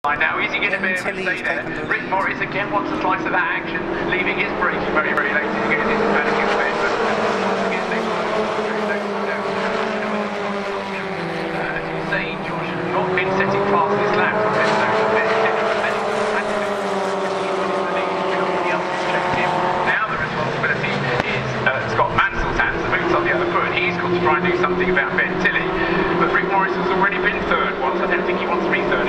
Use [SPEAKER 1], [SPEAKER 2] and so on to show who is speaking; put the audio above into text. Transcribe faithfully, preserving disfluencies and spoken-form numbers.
[SPEAKER 1] Now, is he going to be able to stay there? Rick Morris again wants a slice of that action, leaving his braking very, very late to get this panic in way. But once again, they as you say, Josh has not been setting fast this lap. Now the responsibility is uh, Scott Mansell's hands. The boot's on the other foot. He's got to try and do something about Ben Tilley. But Rick Morris has already been third once. I don't think he wants to be third.